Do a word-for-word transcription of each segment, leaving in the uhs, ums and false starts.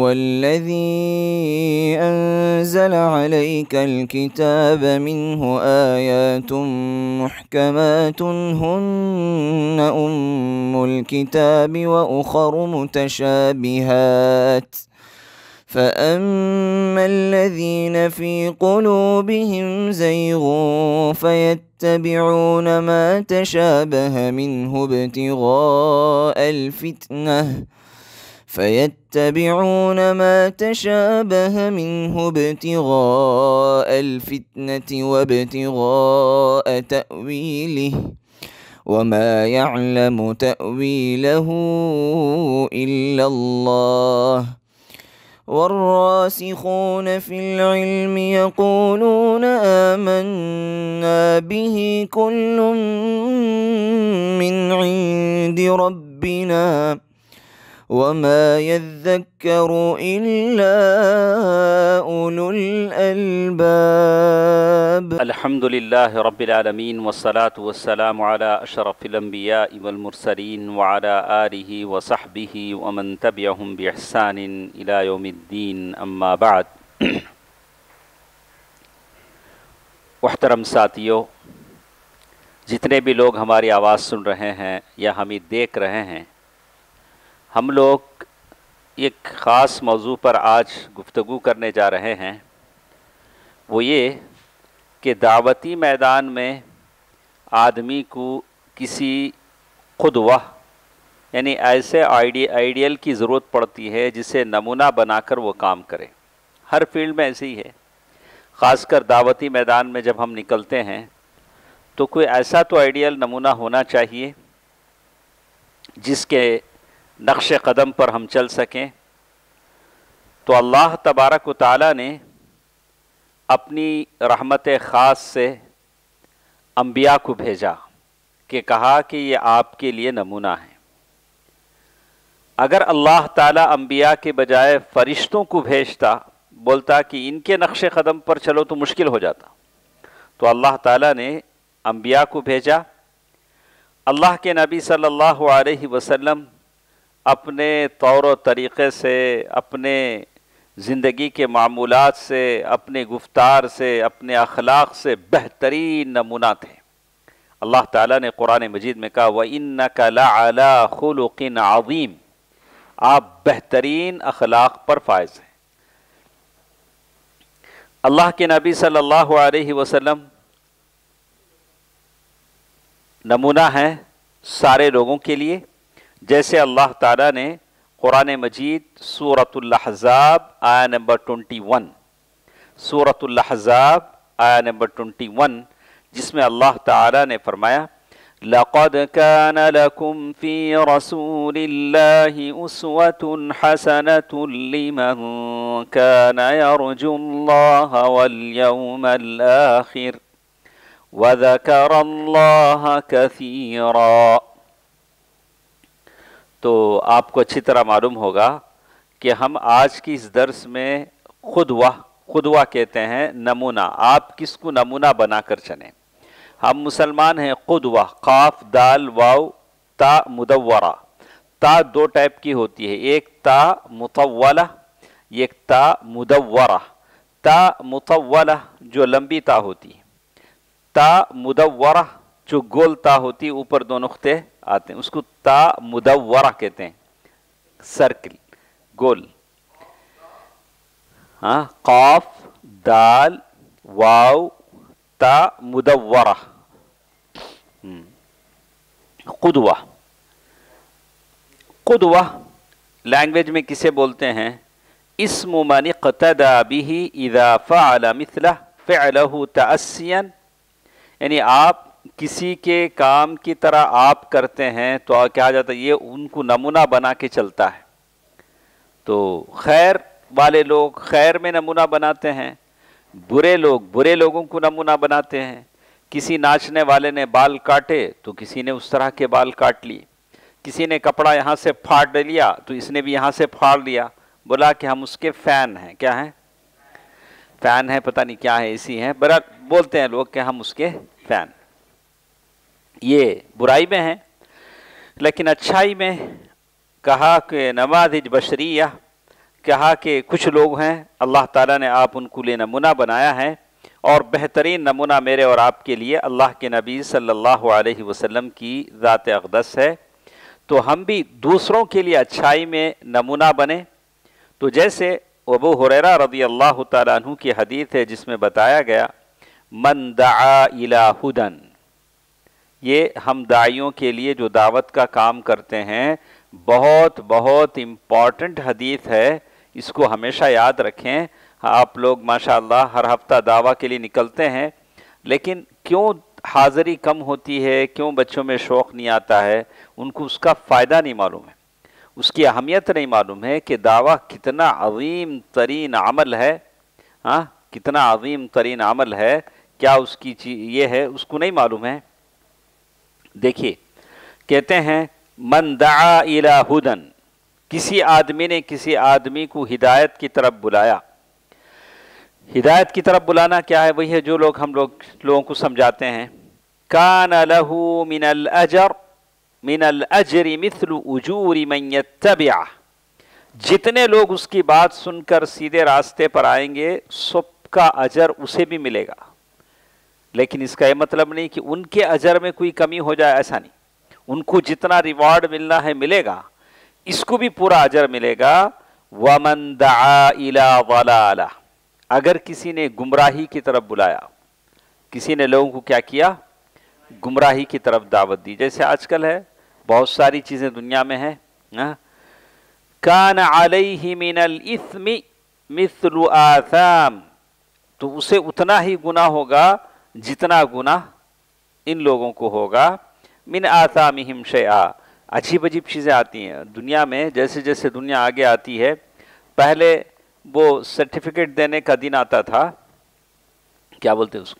هو الذي أنزل عليك الكتاب منه آيات محكمات هن أم الكتاب وأخر متشابهات فأما الذين في قلوبهم زيغ فيتبعون ما تشابه منه ابتغاء الفتنة فيتبعون ما تشابه منه ابتغاء الفتنة وابتغاء تأويله وما يعلم تأويله إلا الله والراسخون في العلم يقولون آمنا به كل من عند ربنا وما يذكر إلا أولو الألباب. الحمد لله رب العالمين والصلاة والسلام على أشرف الأنبياء والمرسلين وعلى آله وصحبه ومن تبعهم بإحسان إلى يوم الدين أما بعد. محترم ساتھیو، جتنے بھی لوگ ہماری آواز سن رہے ہیں یا ہمیں دیکھ رہے ہیں، ہم لوگ ایک خاص موضوع پر آج گفتگو کرنے جا رہے ہیں، وہ یہ کہ دعوتی میدان میں آدمی کو کسی قدوہ یعنی ایسے آئیڈیل کی ضرورت پڑتی ہے جسے نمونہ بنا کر وہ کام کرے. ہر فیلڈ میں ایسے ہی ہے، خاص کر دعوتی میدان میں جب ہم نکلتے ہیں تو کوئی ایسا تو آئیڈیل نمونہ ہونا چاہیے جس کے نقش قدم پر ہم چل سکیں. تو اللہ تبارک و تعالیٰ نے اپنی رحمت خاص سے انبیاء کو بھیجا کہ کہا کہ یہ آپ کے لیے نمونہ ہے. اگر اللہ تعالیٰ انبیاء کے بجائے فرشتوں کو بھیجتا، بولتا کہ ان کے نقش قدم پر چلو، تو مشکل ہو جاتا. تو اللہ تعالیٰ نے انبیاء کو بھیجا. اللہ کے نبی صلی اللہ علیہ وسلم اپنے طور و طریقے سے، اپنے زندگی کے معمولات سے، اپنے گفتار سے، اپنے اخلاق سے بہترین نمونہ تھے. اللہ تعالیٰ نے قرآن مجید میں کہا وَإِنَّكَ لَعَلَىٰ خُلُقٍ عَظِيمٍ، آپ بہترین اخلاق پر فائز ہیں. اللہ کے نبی صلی اللہ علیہ وسلم نمونہ ہیں سارے لوگوں کے لیے، جیسے اللہ تعالیٰ نے قرآن مجید سورۃ الاحزاب آیا نمبر اکیس، سورۃ الاحزاب آیا نمبر اکیس، جس میں اللہ تعالیٰ نے فرمایا لَقَدْ كَانَ لَكُمْ فِي رَسُولِ اللَّهِ أُسْوَةٌ حَسَنَةٌ لِمَنْ كَانَ يَرْجُو اللَّهَ وَالْيَوْمَ الْآخِرَ وَذَكَرَ اللَّهَ كَثِيرًا. تو آپ کو اچھی طرح معلوم ہوگا کہ ہم آج کی اس درس میں قدوہ قدوہ کہتے ہیں نمونہ. آپ کس کو نمونہ بنا کر چلیں. ہم مسلمان ہیں. قدوہ قاف دال واو تا مدورہ. تا دو ٹائپ کی ہوتی ہے، ایک تا مطولہ، ایک تا مدورہ. تا مطولہ جو لمبی تا ہوتی ہے، تا مدورہ جو گول تا ہوتی، اوپر دو نقطے آتے ہیں، اس کو تا مدورہ کہتے ہیں، سرکل گول. ہاں، قاف دال واو تا مدورہ. قدوہ قدوہ لینگویج میں کسے بولتے ہیں؟ اسم من اقتدى به اذا فعل مثله فعله تأسيا، یعنی آپ کسی کے کام کی طرح آپ کرتے ہیں تو کیا جاتا ہے، یہ ان کو نمونہ بنا کے چلتا ہے. تو خیر والے لوگ خیر میں نمونہ بناتے ہیں، برے لوگ برے لوگوں کو نمونہ بناتے ہیں. کسی ناچنے والے نے بال کاٹے تو کسی نے اس طرح کے بال کاٹ لیے. کسی نے کپڑا یہاں سے پھاڑ لیا تو اس نے بھی یہاں سے پھاڑ لیا، بولا کہ ہم اس کے فین ہیں. کیا ہیں؟ فین ہے، پتہ نہیں کیا ہے، اسی ہیں، برا بولتے ہیں لوگ کہ ہم اس کے فین. یہ برائی میں ہیں. لیکن اچھائی میں کہا کہ نماذج بشریہ کہا کہ کچھ لوگ ہیں اللہ تعالیٰ نے آپ ان کو لیے نمونہ بنایا ہے، اور بہترین نمونہ میرے اور آپ کے لیے اللہ کے نبی صلی اللہ علیہ وسلم کی ذات اقدس ہے، تو ہم بھی دوسروں کے لیے اچھائی میں نمونہ بنیں۔ تو جیسے ابو ہریرہ رضی اللہ تعالیٰ عنہ کی حدیث ہے جس میں بتایا گیا من دعا الی ہدن، یہ ہم داعیوں کے لیے جو دعوت کا کام کرتے ہیں بہت بہت امپورٹنٹ حدیث ہے، اس کو ہمیشہ یاد رکھیں۔ آپ لوگ ماشاءاللہ ہر ہفتہ دعویٰ کے لیے نکلتے ہیں، لیکن کیوں حاضری کم ہوتی ہے، کیوں بچوں میں شوق نہیں آتا ہے؟ ان کو اس کا فائدہ نہیں معلوم ہے، اس کی اہمیت نہیں معلوم ہے کہ دعویٰ کتنا عظیم ترین عمل ہے، ہاں کتنا عظیم ترین عمل ہے، کیا اس کی چیز یہ ہے اس کو نہیں معلوم ہے۔ دیکھیے کہتے ہیں من دعا الی ہدن، کسی آدمی نے کسی آدمی کو ہدایت کی طرف بلایا۔ ہدایت کی طرف بلانا کیا ہے؟ وہی ہے جو لوگ ہم لوگ لوگوں کو سمجھاتے ہیں۔ کان لہ من الاجر من الاجر مثل اجور من یتبعہ، جتنے لوگ اس کی بات سن کر سیدھے راستے پر آئیں گے سب کا اجر اسے بھی ملے گا، لیکن اس کا یہ مطلب نہیں کہ ان کے اجر میں کوئی کمی ہو جائے، ایسا نہیں، ان کو جتنا ریوارڈ ملنا ہے ملے گا، اس کو بھی پورا اجر ملے گا۔ وَمَن دَعَا إِلَىٰ ضَلَالَةٍ، اگر کسی نے گمراہی کی طرف بلایا، کسی نے لوگوں کو کیا کیا؟ گمراہی کی طرف دعوت دی، جیسے آج کل ہے بہت ساری چیزیں دنیا میں ہیں۔ كَانَ عَلَيْهِ مِنَ الْإِثْمِ مِثْلُ آثَامٍ، تو اسے اتنا ہی گناہ ہوگا جتنا گناہ ان لوگوں کو ہوگا۔ من آثامہم شیئا، عجیب عجیب چیزیں آتی ہیں دنیا میں، جیسے جیسے دنیا آگے آتی ہے۔ پہلے وہ سرٹیفکیٹ دینے کا دن آتا تھا، کیا بولتے اس کو؟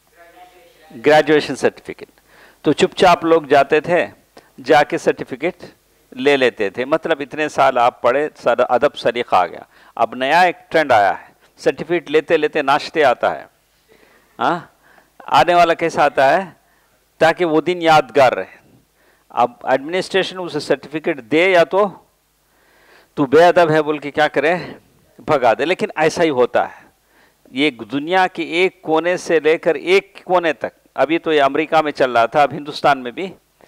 گریجویشن سرٹیفکیٹ، تو چپ چاپ لوگ جاتے تھے، جا کے سرٹیفکیٹ لے لیتے تھے، مطلب اتنے سال آپ پڑھے، ادب سلیقہ آ گیا۔ اب نیا ایک ٹرینڈ آیا ہے، سرٹیفکیٹ لیتے لیتے ناشتے آتا ہے۔ ہاں آنے والا کیسا آتا ہے؟ تاکہ وہ دن یادگار رہے۔ اب ایڈمنسٹریشن اسے سرٹیفکیٹ دے یا تو تو بے ادب ہے بول کے کیا کرے؟ بھگا دے، لیکن ایسا ہی ہوتا ہے۔ یہ دنیا کے ایک کونے سے لے کر ایک کونے تک، ابھی تو یہ امریکہ میں چل رہا تھا، اب ہندوستان میں بھی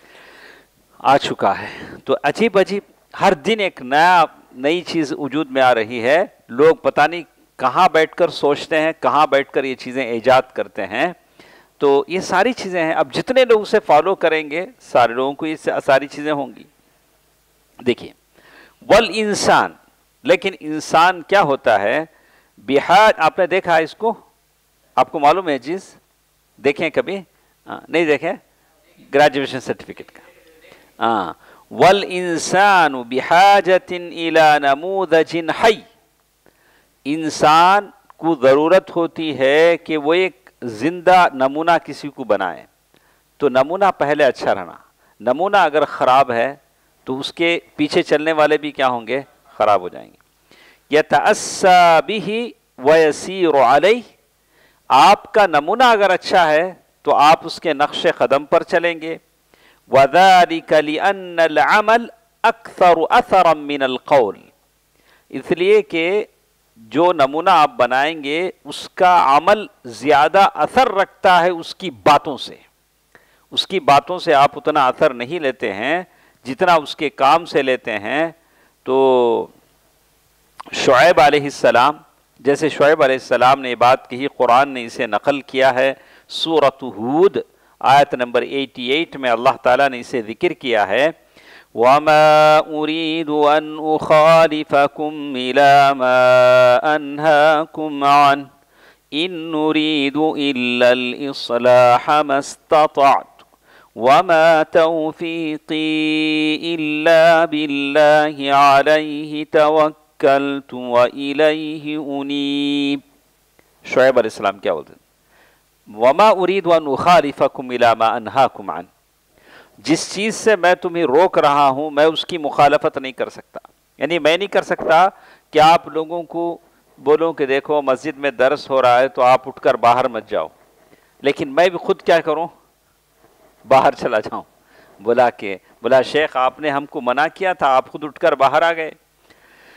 آ چکا ہے۔ تو عجیب عجیب ہر دن ایک نیا نئی چیز وجود میں آ رہی ہے، لوگ پتہ نہیں کہاں بیٹھ کر سوچتے ہیں، کہاں بیٹھ کر یہ چیزیں ایجاد کرتے ہیں۔ تو یہ ساری چیزیں ہیں، اب جتنے لوگ اسے فالو کریں گے سارے لوگوں کو یہ ساری چیزیں ہوں گی۔ دیکھیے والانسان، لیکن انسان کیا ہوتا ہے؟ بحاج، آپ نے دیکھا اس کو؟ آپ کو معلوم ہے چیز؟ دیکھیں کبھی؟ نہیں دیکھیں؟ گریجویشن سرٹیفکیٹ کا ہاں والانسان بحاجۃ الی نموذج حی، انسان کو ضرورت ہوتی ہے کہ وہ ایک زندہ نمونہ کسی کو بنائے۔ تو نمونہ پہلے اچھا رہنا، نمونہ اگر خراب ہے تو اس کے پیچھے چلنے والے بھی کیا ہوں گے؟ خراب ہو جائیں گے۔ یتأسی بہ ویسیر علیہ، آپ کا نمونہ اگر اچھا ہے تو آپ اس کے نقش قدم پر چلیں گے۔ وذلک لأن العمل اکثر اثرا من القول، اس لیے کہ جو نمونہ آپ بنائیں گے اس کا عمل زیادہ اثر رکھتا ہے اس کی باتوں سے، اس کی باتوں سے آپ اتنا اثر نہیں لیتے ہیں جتنا اس کے کام سے لیتے ہیں۔ تو شعیب علیہ السلام، جیسے شعیب علیہ السلام نے یہ بات کہی، قرآن نے اسے نقل کیا ہے، سورۃ ہود آیت نمبر اٹھاسی میں اللہ تعالیٰ نے اسے ذکر کیا ہے۔ وَمَا أُرِيدُ أَنْ أُخَالِفَكُمْ إِلَى مَا أَنْهَاكُمْ عَنْهُ إِن نُّرِيدُ إِلَّا الْإِصْلَاحَ مَا اسْتَطَعْتُ وَمَا تَوْفِيقِي إِلَّا بِاللَّهِ عَلَيْهِ تَوَكَّلْتُ وَإِلَيْهِ أُنِيبُ۔ شعیب علیہ السلام کیا بولتے ہیں؟ وَمَا أُرِيدُ أَنْ أُخَالِفَكُمْ إِلَى مَا أَنْهَاكُمْ عَنْهُ، جس چیز سے میں تمہیں روک رہا ہوں میں اس کی مخالفت نہیں کر سکتا، یعنی میں نہیں کر سکتا کہ آپ لوگوں کو بولوں کہ دیکھو مسجد میں درس ہو رہا ہے تو آپ اٹھ کر باہر مت جاؤ، لیکن میں بھی خود کیا کروں؟ باہر چلا جاؤں۔ بولا کہ بولا شیخ آپ نے ہم کو منع کیا تھا، آپ خود اٹھ کر باہر آ گئے۔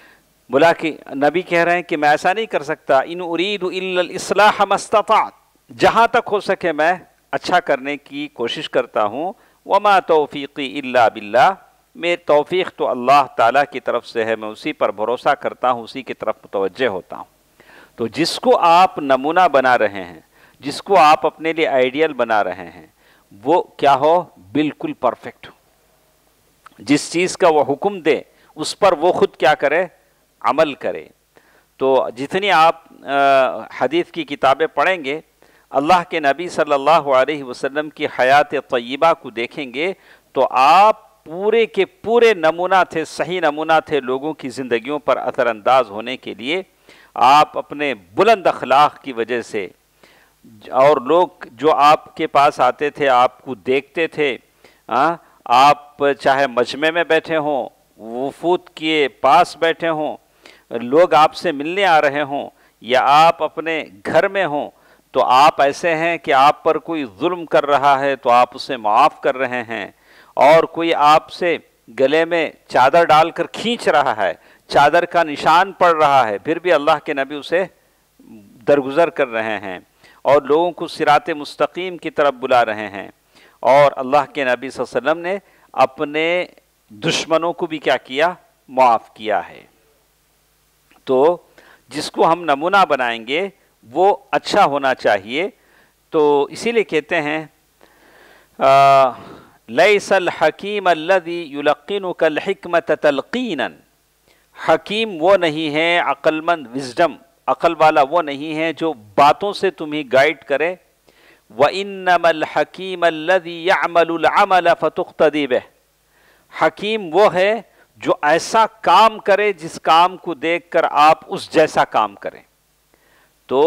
بولا کہ نبی کہہ رہے ہیں کہ میں ایسا نہیں کر سکتا، ان اريد الا الاصلاح ما استطعت، جہاں تک ہو سکے میں اچھا کرنے کی کوشش کرتا ہوں، وما توفیقی الا باللہ، میری توفیق تو اللہ تعالیٰ کی طرف سے ہے، میں اسی پر بھروسہ کرتا ہوں، اسی کی طرف متوجہ ہوتا ہوں۔ تو جس کو آپ نمونہ بنا رہے ہیں، جس کو آپ اپنے لیے آئیڈیل بنا رہے ہیں، وہ کیا ہو؟ بالکل پرفیکٹ ہو، جس چیز کا وہ حکم دے اس پر وہ خود کیا کرے؟ عمل کرے۔ تو جتنی آپ حدیث کی کتابیں پڑھیں گے، اللہ کے نبی صلی اللہ علیہ وسلم کی حیات طیبہ کو دیکھیں گے، تو آپ پورے کے پورے نمونہ تھے، صحیح نمونہ تھے لوگوں کی زندگیوں پر اثر انداز ہونے کے لیے۔ آپ اپنے بلند اخلاق کی وجہ سے، اور لوگ جو آپ کے پاس آتے تھے آپ کو دیکھتے تھے، آپ چاہے مجمع میں بیٹھے ہوں، وفود کے پاس بیٹھے ہوں، لوگ آپ سے ملنے آ رہے ہوں، یا آپ اپنے گھر میں ہوں، تو آپ ایسے ہیں کہ آپ پر کوئی ظلم کر رہا ہے تو آپ اسے معاف کر رہے ہیں، اور کوئی آپ سے گلے میں چادر ڈال کر کھینچ رہا ہے، چادر کا نشان پڑ رہا ہے، پھر بھی اللہ کے نبی اسے درگزر کر رہے ہیں، اور لوگوں کو صراط مستقیم کی طرف بلا رہے ہیں۔ اور اللہ کے نبی صلی اللہ علیہ وسلم نے اپنے دشمنوں کو بھی کیا کیا؟ معاف کیا ہے۔ تو جس کو ہم نمونہ بنائیں گے وہ اچھا ہونا چاہیے۔ تو اسی لیے کہتے ہیں لیس الحکیم الذی یلقنک الحکمت تلقینا، حکیم وہ نہیں ہے، عقل مند وزڈم عقل والا وہ نہیں ہے جو باتوں سے تمہیں گائیڈ کرے۔ وَإِنَّمَا الْحَكِيمَ الَّذِي يَعْمَلُ الْعَمَلَ فَتُقْتَدِي بِهِ، حکیم وہ ہے جو ایسا کام کرے جس کام کو دیکھ کر آپ اس جیسا کام کریں۔ تو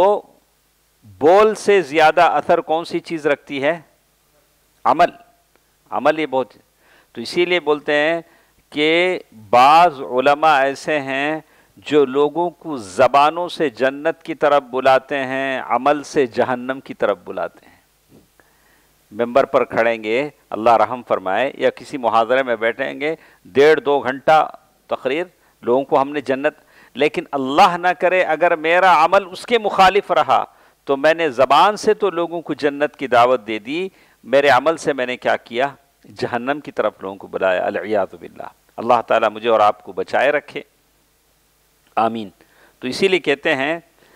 بول سے زیادہ اثر کون سی چیز رکھتی ہے؟ عمل۔ عمل یہ بہت، تو اسی لیے بولتے ہیں کہ بعض علماء ایسے ہیں جو لوگوں کو زبانوں سے جنت کی طرف بلاتے ہیں، عمل سے جہنم کی طرف بلاتے ہیں۔ ممبر پر کھڑیں گے، اللہ رحم فرمائے، یا کسی محاضرے میں بیٹھیں گے، ڈیڑھ دو گھنٹہ تقریر، لوگوں کو ہم نے جنت، لیکن اللہ نہ کرے اگر میرا عمل اس کے مخالف رہا تو میں نے زبان سے تو لوگوں کو جنت کی دعوت دے دی، میرے عمل سے میں نے کیا کیا؟ جہنم کی طرف لوگوں کو بلایا، العیاذ باللہ۔ اللہ تعالیٰ مجھے اور آپ کو بچائے رکھے، آمین۔ تو اسی لیے کہتے ہیں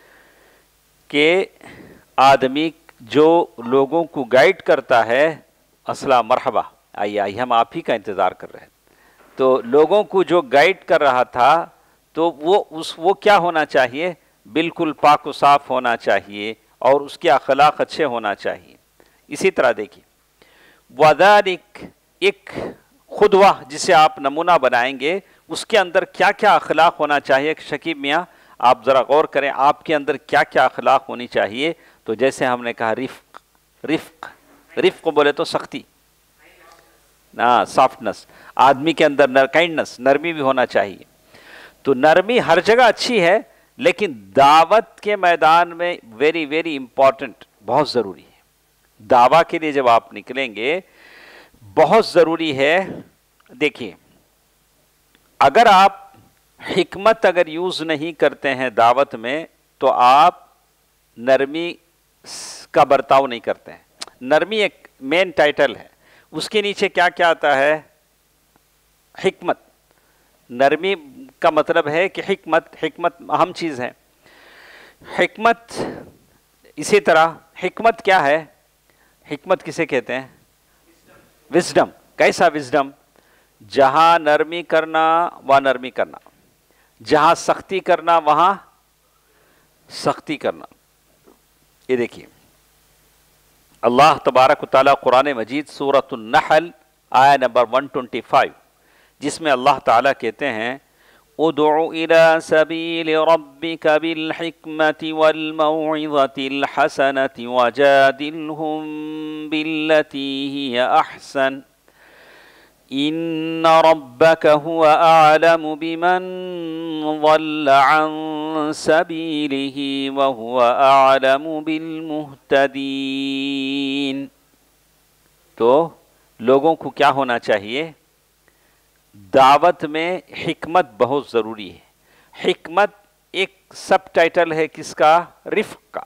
کہ آدمی جو لوگوں کو گائیڈ کرتا ہے، السلام مرحبا، آئیے آئیے، ہم آپ ہی کا انتظار کر رہے ہیں۔ تو لوگوں کو جو گائیڈ کر رہا تھا تو وہ اس وہ کیا ہونا چاہیے؟ بالکل پاک و صاف ہونا چاہیے، اور اس کے اخلاق اچھے ہونا چاہیے۔ اسی طرح دیکھیے وَذَلِكَ، ایک خدوہ جسے آپ نمونہ بنائیں گے، اس کے اندر کیا کیا اخلاق ہونا چاہیے؟ شکیب میاں آپ ذرا غور کریں، آپ کے اندر کیا کیا اخلاق ہونی چاہیے؟ تو جیسے ہم نے کہا رفق، رفق رفق بولے تو سختی، ہاں سافٹنس، آدمی کے اندر کائنڈنس، نرمی بھی ہونا چاہیے۔ تو نرمی ہر جگہ اچھی ہے، لیکن دعوت کے میدان میں ویری ویری امپورٹنٹ، بہت ضروری ہے۔ دعویٰ کے لیے جب آپ نکلیں گے بہت ضروری ہے۔ دیکھیے اگر آپ حکمت اگر یوز نہیں کرتے ہیں دعوت میں تو آپ نرمی کا برتاؤ نہیں کرتے ہیں۔ نرمی ایک مین ٹائٹل ہے، اس کے نیچے کیا کیا آتا ہے؟ حکمت۔ نرمی کا مطلب ہے کہ حکمت، حکمت اہم چیز ہے۔ حکمت اسی طرح حکمت کیا ہے؟ حکمت کسے کہتے ہیں؟ وزڈم۔ کیسا وزڈم؟ جہاں نرمی کرنا وہاں نرمی کرنا، جہاں سختی کرنا وہاں سختی کرنا۔ یہ دیکھیے اللہ تبارک و تعالیٰ قرآن مجید سورۃ النحل آیہ نمبر ایک سو پچیس، جس میں اللہ تعالیٰ کہتے ہیں ادع الى سبیل ربک بالحکمت والموعظۃ الحسنۃ وجادلہم باللتی ہی احسن ان ربک هو اعلم بمن ضل عن سبیلہ وهو اعلم بالمہتدین۔ تو لوگوں کو کیا ہونا چاہیے؟ دعوت میں حکمت بہت ضروری ہے۔ حکمت ایک سب ٹائٹل ہے کس کا؟ رفق کا۔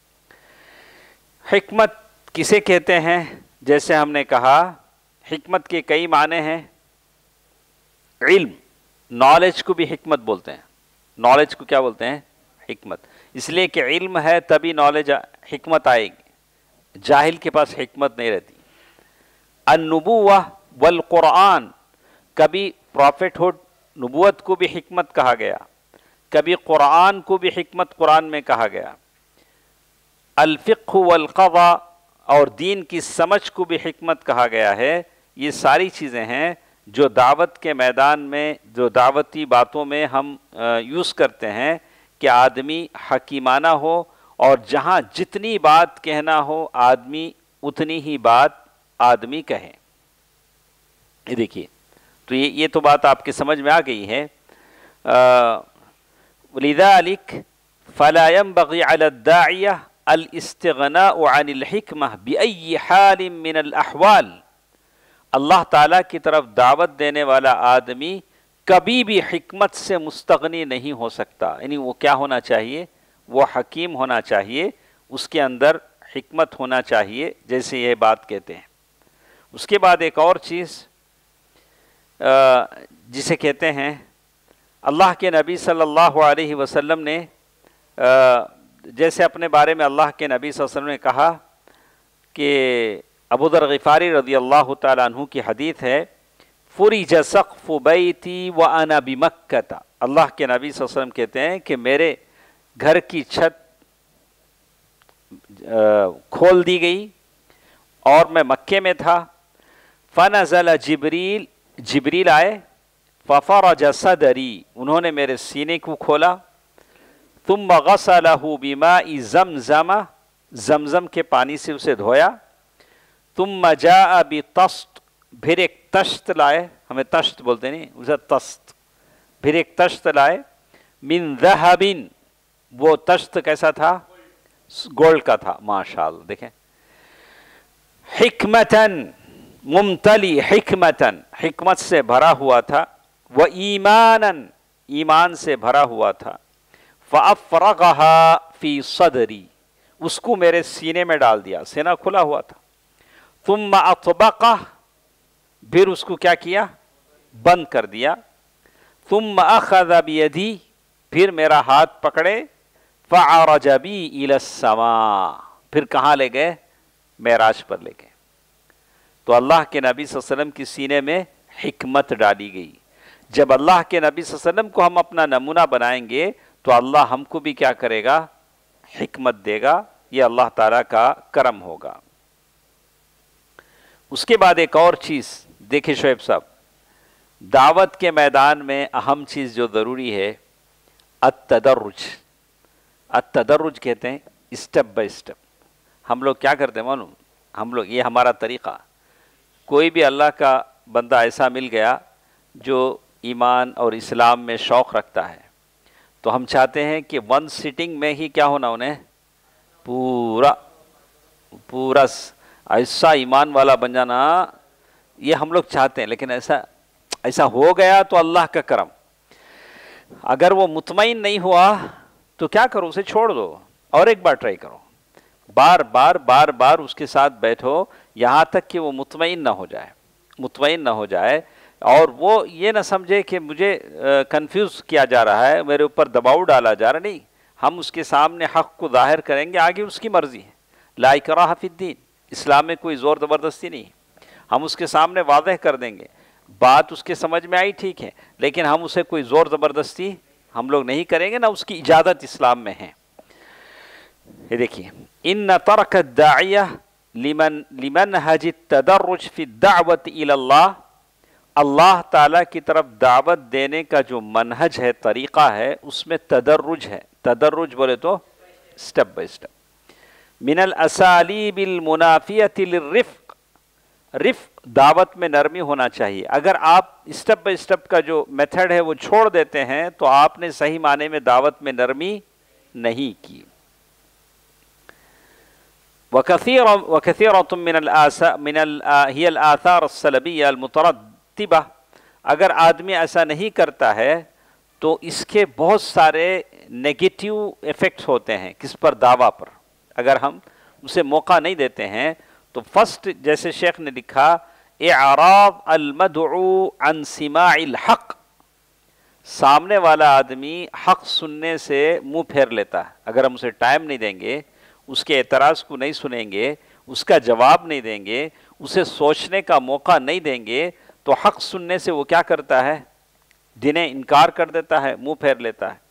حکمت کسے کہتے ہیں؟ جیسے ہم نے کہا حکمت کے کئی معنی ہیں۔ علم، نالج کو بھی حکمت بولتے ہیں۔ نالج کو کیا بولتے ہیں؟ حکمت۔ اس لیے کہ علم ہے تبھی نالج حکمت آئے گی، جاہل کے پاس حکمت نہیں رہتی۔ النبوہ والقرآن، کبھی پروفٹ ہوڈ نبوت کو بھی حکمت کہا گیا، کبھی قرآن کو بھی حکمت قرآن میں کہا گیا۔ الفقہ والقضاء، اور دین کی سمجھ کو بھی حکمت کہا گیا ہے۔ یہ ساری چیزیں ہیں جو دعوت کے میدان میں، جو دعوتی باتوں میں ہم یوز کرتے ہیں کہ آدمی حکیمانہ ہو، اور جہاں جتنی بات کہنا ہو آدمی اتنی ہی بات آدمی کہے۔ یہ دیکھیے، تو یہ یہ تو بات آپ کے سمجھ میں آ گئی ہے۔ لذلك فلا ينبغي على الداعية الاستغناء عن الحکمہ بأي حال من الاحوال۔ اللہ تعالیٰ کی طرف دعوت دینے والا آدمی کبھی بھی حکمت سے مستغنی نہیں ہو سکتا، یعنی وہ کیا ہونا چاہیے؟ وہ حکیم ہونا چاہیے، اس کے اندر حکمت ہونا چاہیے، جیسے یہ بات کہتے ہیں۔ اس کے بعد ایک اور چیز جسے کہتے ہیں، اللہ کے نبی صلی اللہ علیہ وسلم نے جیسے اپنے بارے میں اللہ کے نبی صلی اللہ علیہ وسلم نے کہا کہ ابو ذر غفاری رضی اللہ تعالیٰ عنہ کی حدیث ہے، فرج سقف بیتی وانا بمکہ، اللہ کے نبی صلی اللہ علیہ وسلم کہتے ہیں کہ میرے گھر کی چھت کھول دی گئی اور میں مکے میں تھا۔ فنزل جبریل، جبریل آئے، ففرج صدری، انہوں نے میرے سینے کو کھولا، ثم غسلہ بماء زمزم، زمزم کے پانی سے اسے دھویا، ثم جاء بطست، پھر ایک تشت لائے، ہمیں تشت بولتے نہیں اسے تست، پھر ایک تشت لائے، من ذہب، وہ تشت کیسا تھا؟ گولڈ کا تھا، ماشاءاللہ دیکھیں، حکمتاً، ممتلی حکمتاً، حکمت سے بھرا ہوا تھا، و ایماناً، ایمان سے بھرا ہوا تھا، فافرغها فی صدری، اس کو میرے سینے میں ڈال دیا، سینہ کھلا ہوا تھا، ثم اطبقہ، پھر اس کو کیا کیا؟ بند کر دیا، ثم اخذ بیدی، پھر میرا ہاتھ پکڑے، فعرج بی الی السماء، پھر کہاں لے گئے؟ معراج پر لے گئے۔ تو اللہ کے نبی صلی اللہ علیہ وسلم کی سینے میں حکمت ڈالی گئی۔ جب اللہ کے نبی صلی اللہ علیہ وسلم کو ہم اپنا نمونہ بنائیں گے تو اللہ ہم کو بھی کیا کرے گا؟ حکمت دے گا۔ یہ اللہ تعالیٰ کا کرم ہوگا۔ اس کے بعد ایک اور چیز دیکھیں شعیب صاحب، دعوت کے میدان میں اہم چیز جو ضروری ہے، التدرج۔ التدرج کہتے ہیں اسٹیپ بائی اسٹیپ۔ ہم لوگ کیا کرتے ہیں معلوم؟ ہم لوگ، یہ ہمارا طریقہ، کوئی بھی اللہ کا بندہ ایسا مل گیا جو ایمان اور اسلام میں شوق رکھتا ہے تو ہم چاہتے ہیں کہ ون سٹنگ میں ہی کیا ہونا، انہیں پورا پورا ایسا ایمان والا بن جانا، یہ ہم لوگ چاہتے ہیں۔ لیکن ایسا ایسا ہو گیا تو اللہ کا کرم۔ اگر وہ مطمئن نہیں ہوا تو کیا کرو؟ اسے چھوڑ دو اور ایک بار ٹرائی کرو، بار بار بار بار اس کے ساتھ بیٹھو یہاں تک کہ وہ مطمئن نہ ہو جائے، مطمئن نہ ہو جائے، اور وہ یہ نہ سمجھے کہ مجھے کنفیوز کیا جا رہا ہے، میرے اوپر دباؤ ڈالا جا رہا۔ نہیں، ہم اس کے سامنے حق کو ظاہر کریں گے، آگے اس کی مرضی ہے۔ لا اکراہ فی الدین، اسلام میں کوئی زور زبردستی نہیں، ہم اس کے سامنے واضح کر دیں گے، بات اس کے سمجھ میں آئی ٹھیک ہے، لیکن ہم اسے کوئی زور زبردستی ہم لوگ نہیں کریں گے، نہ اس کی اجازت اسلام میں ہے۔ یہ دیکھیے، ان ترک الداعیہ لمن لمنہج التدرج فی الدعوت الی اللہ، اللہ تعالیٰ کی طرف دعوت دینے کا جو منہج ہے، طریقہ ہے، اس میں تدرج ہے۔ تدرج بولے تو سٹیپ بائی سٹیپ۔ من الاسالیب المنافیۃ للرفق، رفق، دعوت میں نرمی ہونا چاہیے۔ اگر آپ سٹیپ بائی سٹیپ کا جو میتھڈ ہے وہ چھوڑ دیتے ہیں تو آپ نے صحیح معنی میں دعوت میں نرمی نہیں کی۔ وَكَثِيرًا وَكَثِيرَةٌ مِّنَ الْآثَارِ مِنَ هِيَ الْآثَارُ السَّلَبِيَّةُ الْمُتَرَتِّبَةُ، اگر آدمی ایسا نہیں کرتا ہے تو اس کے بہت سارے نیگیٹیو ایفیکٹس ہوتے ہیں کس پر؟ دعویٰ پر. اگر ہم اسے موقع نہیں دیتے ہیں تو فرسٹ جیسے شیخ نے لکھا اعراض المدعو عن سماع الحق، سامنے والا آدمی حق سننے سے منہ پھیر لیتا ہے. اگر ہم اسے ٹائم نہیں دیں گے، اس کے اعتراض کو نہیں سنیں گے، اس کا جواب نہیں دیں گے، اسے سوچنے کا موقع نہیں دیں گے، تو حق سننے سے وہ کیا کرتا ہے؟ جنہیں انکار کر دیتا ہے، منہ پھیر لیتا ہے.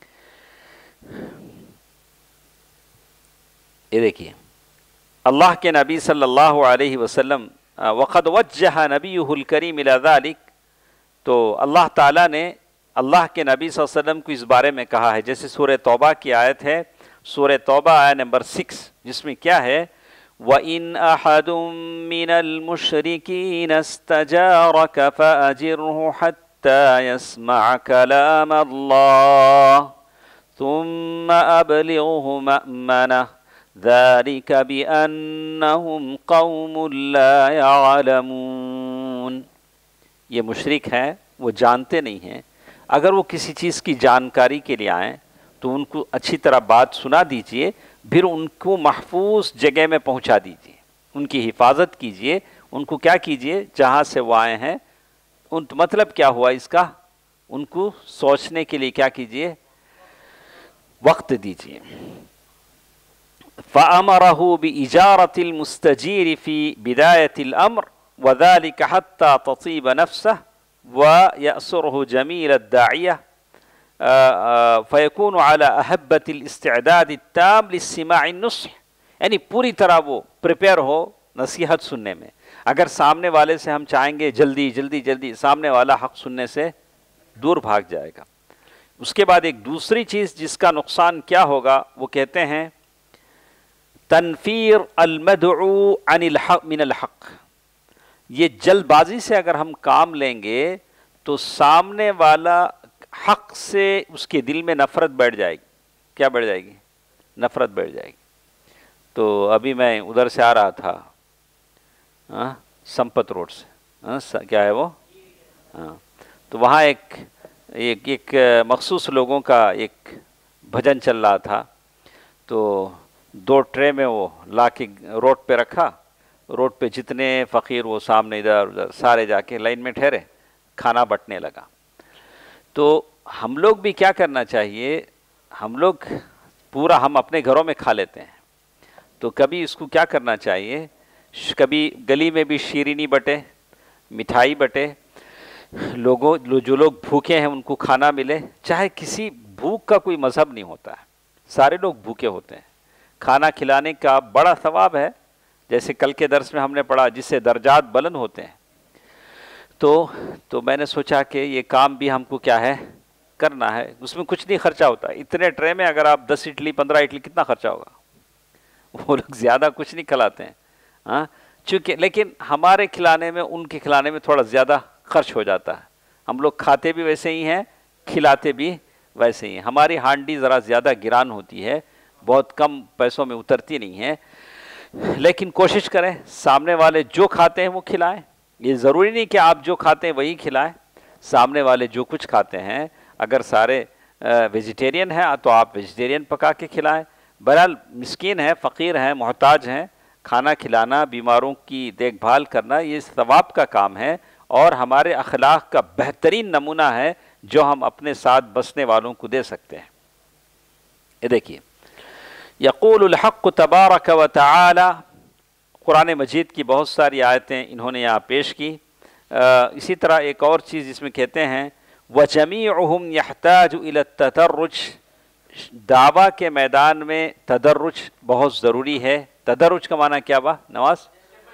یہ دیکھیے اللہ کے نبی صلی اللہ علیہ وسلم وقد وجہ نبیہ الکریم الی ذلک، تو اللہ تعالیٰ نے اللہ کے نبی صلی اللہ علیہ وسلم کو اس بارے میں کہا ہے. جیسے سورہ توبہ کی آیت ہے، سورہ توبہ آیت نمبر سکس، جس میں کیا ہے؟ وَإِنْ أَحَدٌ مِّنَ الْمُشْرِكِينَ اسْتَجَارَكَ فَأَجِرْهُ حَتَّى يَسْمَعَ كَلَامَ اللَّهِ ثُمَّ أَبْلِغْهُ مَأْمَنَهُ ذَلِكَ بِأَنَّهُمْ قَوْمٌ لَا يَعْلَمُونَ. یہ مشرک ہیں، وہ جانتے نہیں ہیں. اگر وہ کسی چیز کی جانکاری کے لیے آئیں تو ان کو اچھی طرح بات سنا دیجئے، پھر ان کو محفوظ جگہ میں پہنچا دیجئے، ان کی حفاظت کیجئے، ان کو کیا کیجئے؟ جہاں سے وہ آئے ہیں ان مطلب کیا ہوا اس کا؟ ان کو سوچنے کے لیے کیا کیجئے؟ وقت دیجئے. فَأَمَرَهُ بِإِجَارَةِ الْمُسْتَجِيرِ فِي بِدَايَةِ الْأَمْرِ وَذَلِكَ حَتَّى تَطِيبَ نَفْسَهُ وَيَأْسُرُهُ جَمِيلَ الدَّاعِيَةِ فَيَكُونُ عَلَى أَحَبَّةِ الْإِسْتِعْدَادِ التَّامِ لِلسِّمَاعِ النُّصْحِ، یعنی پوری طرح وہ پریپیئر ہو نصیحت سننے میں. اگر سامنے والے سے ہم چاہیں گے جلدی جلدی جلدی، سامنے والا حق سننے سے دور بھاگ جائے گا. اس کے بعد ایک دوسری چیز جس کا نقصان کیا ہوگا، وہ کہتے ہیں تنفیر المدعو عن الحق من الحق. یہ جلد بازی سے اگر ہم کام لیں گے تو سامنے والا حق سے اس کے دل میں نفرت بیٹھ جائے گی. کیا بیٹھ جائے گی؟ نفرت بیٹھ جائے گی. تو ابھی میں ادھر سے آ رہا تھا سمپت روڈ سے، کیا ہے وہ، ہاں، تو وہاں ایک ایک ایک مخصوص لوگوں کا ایک بھجن چل رہا تھا. تو دو ٹرے میں وہ لا کے روڈ پہ رکھا، روڈ پہ جتنے فقیر وہ سامنے ادھر ادھر سارے جا کے لائن میں ٹھہرے، کھانا بٹنے لگا. تو ہم لوگ بھی کیا کرنا چاہیے؟ ہم لوگ پورا ہم اپنے گھروں میں کھا لیتے ہیں، تو کبھی اس کو کیا کرنا چاہیے؟ کبھی گلی میں بھی شیرینی بٹے، مٹھائی بٹے، لوگوں جو لوگ بھوکے ہیں ان کو کھانا ملے. چاہے کسی بھوک کا کوئی مذہب نہیں ہوتا ہے، سارے لوگ بھوکے ہوتے ہیں. کھانا کھلانے کا بڑا ثواب ہے، جیسے کل کے درس میں ہم نے پڑھا، جس سے درجات بلند ہوتے ہیں. تو تو میں نے سوچا کہ یہ کام بھی ہم کو کیا ہے کرنا ہے. اس میں کچھ نہیں خرچہ ہوتا. اتنے ٹرے میں اگر آپ دس اڈلی پندرہ اڈلی کتنا خرچہ ہوگا؟ وہ لوگ زیادہ کچھ نہیں کھلاتے ہیں، ہاں، چونکہ لیکن ہمارے کھلانے میں ان کے کھلانے میں تھوڑا زیادہ خرچ ہو جاتا ہے. ہم لوگ کھاتے بھی ویسے ہی ہیں، کھلاتے بھی ویسے ہی ہیں. ہماری ہانڈی ذرا زیادہ گران ہوتی ہے، بہت کم پیسوں میں اترتی نہیں ہے. لیکن کوشش کریں سامنے والے جو کھاتے ہیں وہ کھلائیں. یہ ضروری نہیں کہ آپ جو کھاتے ہیں وہی کھلائیں. سامنے والے جو کچھ کھاتے ہیں، اگر سارے ویجیٹیرین ہیں تو آپ ویجیٹیرین پکا کے کھلائیں. بہرحال مسکین ہیں، فقیر ہیں، محتاج ہیں، کھانا کھلانا، بیماروں کی دیکھ بھال کرنا یہ ثواب کا کام ہے، اور ہمارے اخلاق کا بہترین نمونہ ہے جو ہم اپنے ساتھ بسنے والوں کو دے سکتے ہیں. یہ دیکھیے، یقول الحق تبارک و تعالی، قرآن مجید کی بہت ساری آیتیں انہوں نے یہاں پیش کی. اسی طرح ایک اور چیز اس میں کہتے ہیں وَجَمِيعُهُمْ يَحْتَاجُ إِلَى التَّدَرُّجِ، دعویٰ کے میدان میں تدرج بہت ضروری ہے. تدرج کا معنی کیا با نواز؟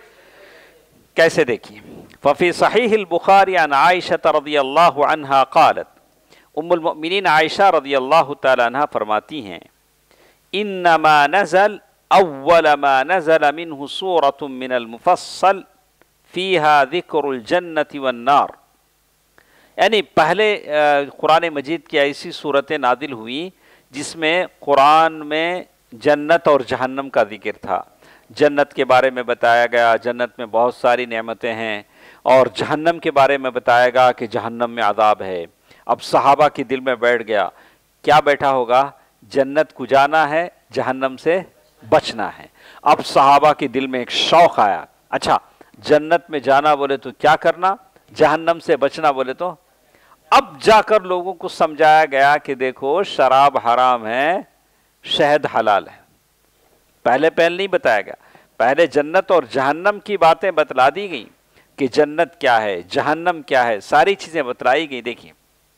کیسے دیکھیے، ففی صحیح البخاری عن عائشہ رضی اللہ عنہا قالت، ام المؤمنین عائشہ رضی اللہ تعالی عنہ فرماتی ہیں انما نزل اول ما نزل منہ سورة من المفصل فیہا ذکر الجنة والنار، یعنی پہلے قرآن مجید کی ایسی صورتیں نازل ہوئی جس میں قرآن میں جنت اور جہنم کا ذکر تھا. جنت کے بارے میں بتایا گیا جنت میں بہت ساری نعمتیں ہیں، اور جہنم کے بارے میں بتایا گیا کہ جہنم میں عذاب ہے. اب صحابہ کے دل میں بیٹھ گیا، کیا بیٹھا ہوگا؟ جنت کو جانا ہے، جہنم سے بچنا ہے۔ اب صحابہ کے دل میں ایک شوق آیا، اچھا جنت میں جانا بولے تو کیا کرنا، جہنم سے بچنا بولے تو؟ اب جا کر لوگوں کو سمجھایا گیا کہ دیکھو شراب حرام ہے، شہد حلال ہے۔ پہلے پہل نہیں بتایا گیا، پہلے جنت اور جہنم کی باتیں بتلا دی گئیں کہ جنت کیا ہے، جہنم کیا ہے، ساری چیزیں بتلائی گئی۔ دیکھیں،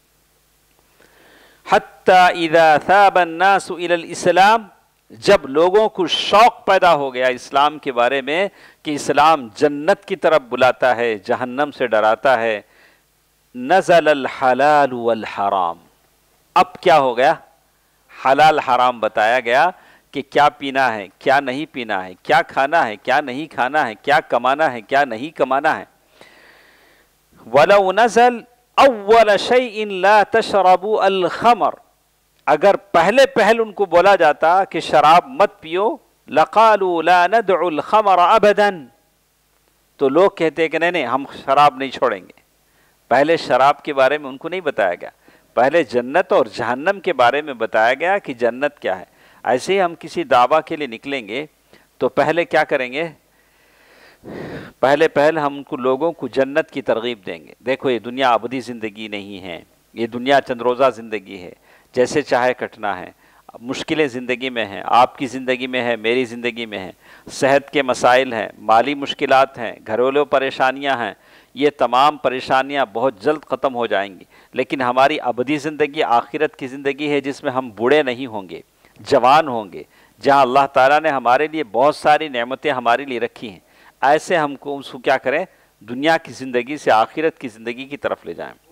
حتی اذا ثاب الناس الى الاسلام، جب لوگوں کو شوق پیدا ہو گیا اسلام کے بارے میں کہ اسلام جنت کی طرف بلاتا ہے، جہنم سے ڈراتا ہے، نزل الحلال والحرام، اب کیا ہو گیا؟ حلال حرام بتایا گیا کہ کیا پینا ہے، کیا نہیں پینا ہے، کیا کھانا ہے، کیا نہیں کھانا ہے، کیا کمانا ہے، کیا نہیں کمانا ہے۔ وَلَوْ نَزَلْ أَوَّلَ شَيْءٍ لَا تَشْرَبُوا الْخَمْرَ، اگر پہلے پہل ان کو بولا جاتا کہ شراب مت پیو، لَقَالُوا لَا نَدْعُ الْخَمْرَ أَبَدًا، تو لوگ کہتے کہ نہیں نہیں ہم شراب نہیں چھوڑیں گے۔ پہلے شراب کے بارے میں ان کو نہیں بتایا گیا، پہلے جنت اور جہنم کے بارے میں بتایا گیا کہ جنت کیا ہے۔ ایسے ہی ہم کسی دعویٰ کے لیے نکلیں گے تو پہلے کیا کریں گے؟ پہلے پہل ہم کو لوگوں کو جنت کی ترغیب دیں گے۔ دیکھو یہ دنیا ابدی زندگی نہیں ہے، یہ دنیا چند روزہ زندگی ہے، جیسے چاہے کٹنا ہے۔ مشکلیں زندگی میں ہیں، آپ کی زندگی میں ہے، میری زندگی میں ہے، صحت کے مسائل ہیں، مالی مشکلات ہیں، گھریلو پریشانیاں ہیں، یہ تمام پریشانیاں بہت جلد ختم ہو جائیں گی، لیکن ہماری ابدی زندگی آخرت کی زندگی ہے جس میں ہم بوڑھے نہیں ہوں گے، جوان ہوں گے، جہاں اللہ تعالیٰ نے ہمارے لیے بہت ساری نعمتیں ہمارے لیے رکھی ہیں۔ ایسے ہم کو اس کو کیا کریں؟ دنیا کی زندگی سے آخرت کی زندگی کی طرف لے جائیں۔